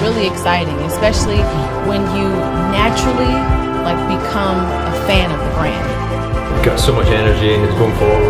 really exciting, especially when you naturally like become a fan of the brand. Got so much energy, it's going forward.